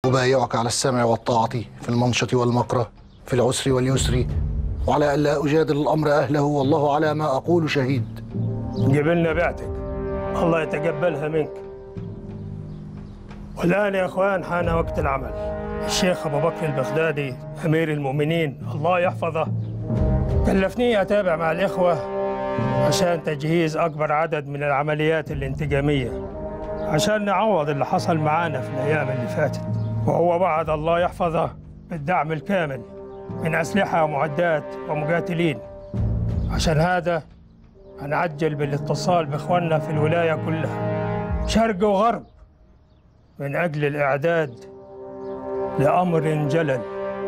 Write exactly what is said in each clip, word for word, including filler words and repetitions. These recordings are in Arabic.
أبايعك على السمع والطاعة في المنشط والمكره، في العسر واليسر، وعلى ألا أجادل الأمر أهله، والله على ما أقول شهيد. جبلنا بعتك، الله يتقبلها منك. والآن يا إخوان حان وقت العمل. الشيخ أبو بكر البغدادي أمير المؤمنين الله يحفظه كلفني أتابع مع الإخوة عشان تجهيز أكبر عدد من العمليات الانتقامية، عشان نعوض اللي حصل معانا في الأيام اللي فاتت. وهو وعد الله يحفظه بالدعم الكامل من أسلحة ومعدات ومقاتلين. عشان هذا هنعجل بالاتصال بإخواننا في الولاية كلها شرق وغرب من أجل الإعداد لأمر جلل.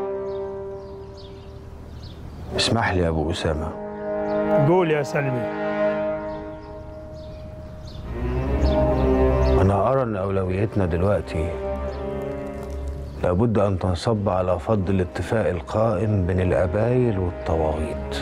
اسمح لي يا أبو أسامة. قول يا سلمي. أنا أرى أن أولويتنا دلوقتي لابد أن تنصب على فض الاتفاق القائم بين القبائل والطواغيت.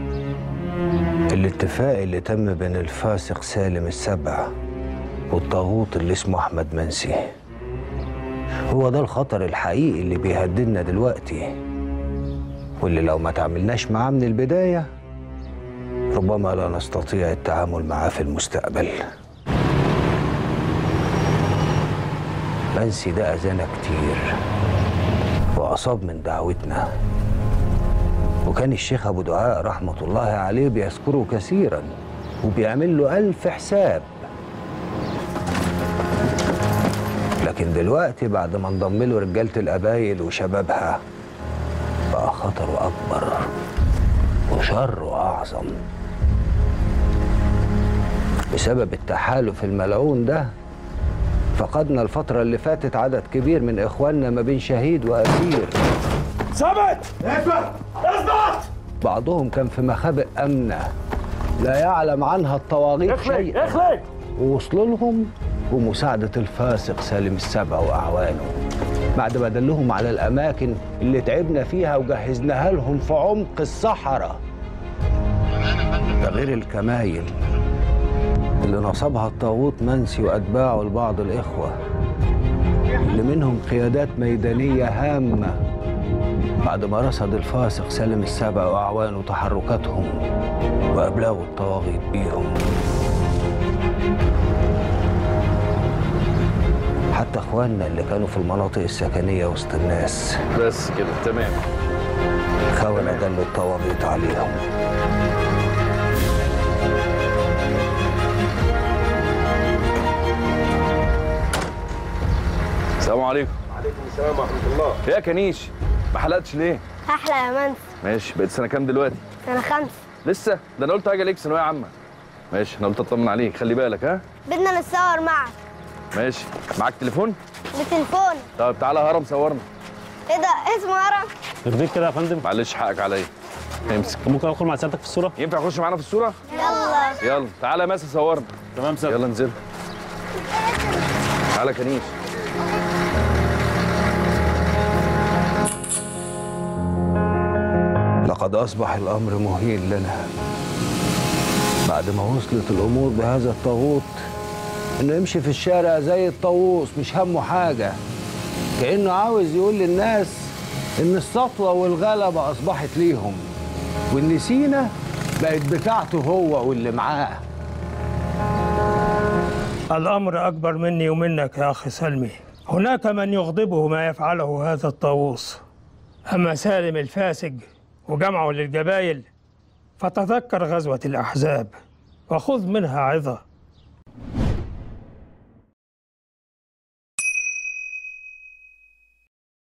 الاتفاق اللي تم بين الفاسق سالم السبع والطاغوت اللي اسمه أحمد منسي. هو ده الخطر الحقيقي اللي بيهددنا دلوقتي، واللي لو ما تعاملناش معاه من البداية ربما لا نستطيع التعامل معاه في المستقبل. منسي ده أذانا كتير وأصاب من دعوتنا، وكان الشيخ أبو دعاء رحمة الله عليه بيذكره كثيرا وبيعمل له ألف حساب. لكن دلوقتي بعد ما انضم له رجالة القبايل وشبابها بقى خطره أكبر وشره أعظم. بسبب التحالف الملعون ده فقدنا الفترة اللي فاتت عدد كبير من إخواننا ما بين شهيد وأسير. ثبت! اثبت! اثبت! بعضهم كان في مخابئ أمنة لا يعلم عنها الطواغيت شيئا، اخلق ووصلوا لهم بمساعدة الفاسق سالم السبع وأعوانه بعد ما دلهم على الأماكن اللي تعبنا فيها وجهزناها لهم في عمق الصحراء. ده غير الكمايل اللي نصبها الطاغوت منسي وأتباعه لبعض الإخوة اللي منهم قيادات ميدانية هامة بعد ما رصد الفاسق سالم السبع وأعوانه تحركاتهم وأبلغوا الطواغيت بيهم. حتى إخواننا اللي كانوا في المناطق السكنية وسط الناس بس كده تمام. خونة دلوا الطواغيت عليهم. السلام عليكم. وعليكم السلام ورحمة الله. يا كنيش ما حلقتش ليه؟ هحلق يا منس. ماشي، بقيت سنة كام دلوقتي؟ سنة خمسة. لسه؟ ده أنا قلت هاجي عليك ثانوية عامة. ماشي، أنا قلت أطمن عليك، خلي بالك ها؟ بدنا نتصور معك. ماشي، معاك تليفون؟ بتليفون. طب تعالى هرم صورنا. إيه ده؟ اسمه هرم؟ يرضيك كده يا فندم؟ معلش حقك عليا. امسك. ممكن أدخل مع سيادتك في الصورة؟ ينفع أخش معانا في الصورة؟ يلا. يلا، تعالى يا ماسي صورنا. تمام سيادتك. يلا انزل. تعالى كنيش. لقد أصبح الأمر مهين لنا بعد ما وصلت الأمور بهذا الطاغوت إنه يمشي في الشارع زي الطاووس مش همه حاجة، كأنه عاوز يقول للناس إن السطوة والغلبة أصبحت ليهم وإن سينا بقت بتاعته هو واللي معاه. الأمر أكبر مني ومنك يا أخي سلمي. هناك من يغضبه ما يفعله هذا الطاووس، أما سالم الفاسق وجمعه للقبائل فتذكر غزوة الأحزاب وخذ منها عظة.